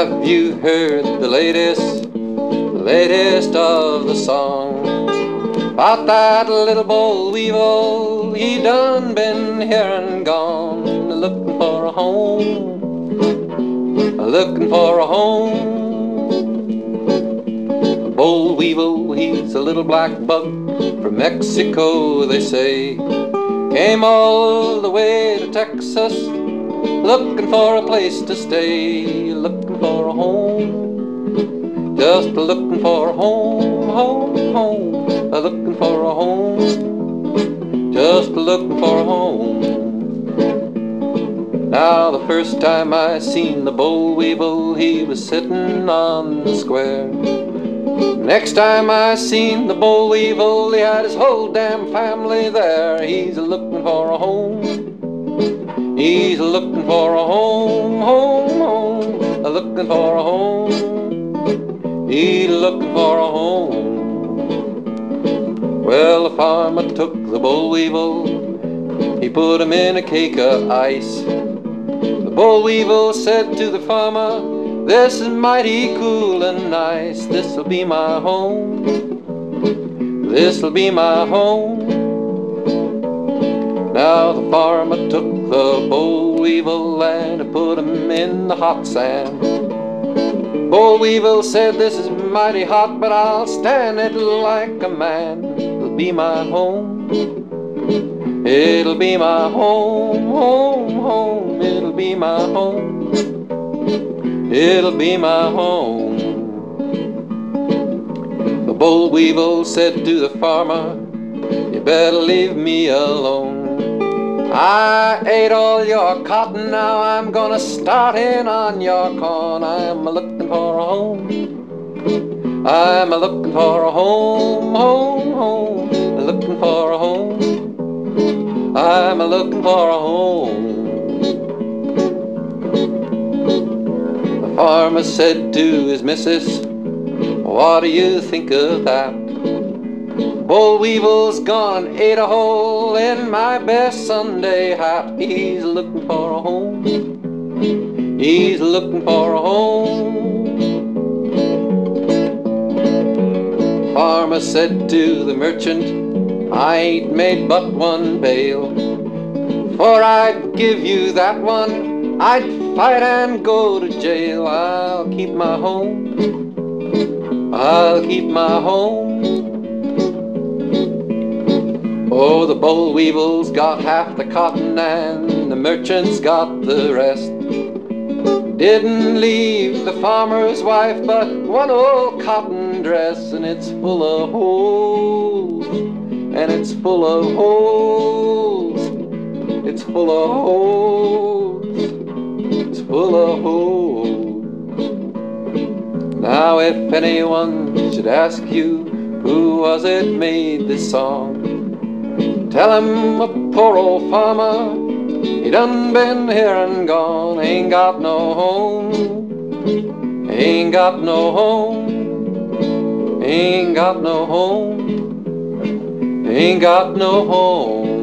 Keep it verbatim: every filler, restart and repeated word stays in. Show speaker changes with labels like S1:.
S1: Have you heard the latest, the latest of the song about that little boll weevil? He done been here and gone, looking for a home, looking for a home. The boll weevil, he's a little black bug from Mexico, they say. Came all the way to Texas, looking for a place to stay, looking for a home, just looking for a home, home, home, looking for a home, just looking for a home. Now the first time I seen the boll weevil, he was sitting on the square. Next time I seen the boll weevil, he had his whole damn family there. He's looking for a home, he's looking for a home, home, home, looking for a home, he's looking for a home. Well, the farmer took the boll weevil, he put him in a cake of ice. The boll weevil said to the farmer, "This is mighty cool and nice. This'll be my home, this'll be my home." Now the farmer took the boll weevil and put him in the hot sand. Boll weevil said, "This is mighty hot, but I'll stand it like a man. It'll be my home, it'll be my home, home, home. It'll be my home, it'll be my home." The boll weevil said to the farmer, "You better leave me alone. I ate all your cotton, now I'm gonna start in on your corn. I'm a-looking for a home, I'm a-looking for a home, home, home, looking for a home, I'm a-looking for a home." The farmer said to his missus, "What do you think of that? Boll weevil's gone and ate a hole in my best Sunday hat. He's looking for a home, he's looking for a home." Farmer said to the merchant, "I ain't made but one bale. For I'd give you that one, I'd fight and go to jail. I'll keep my home, I'll keep my home." Oh, the boll weevil's got half the cotton and the merchant's got the rest. Didn't leave the farmer's wife but one old cotton dress, and it's full of holes, and it's full of holes, it's full of holes, it's full of holes. Now if anyone should ask you, who was it made this song, tell him a poor old farmer, he done been here and gone. Ain't got no home, ain't got no home, ain't got no home, ain't got no home.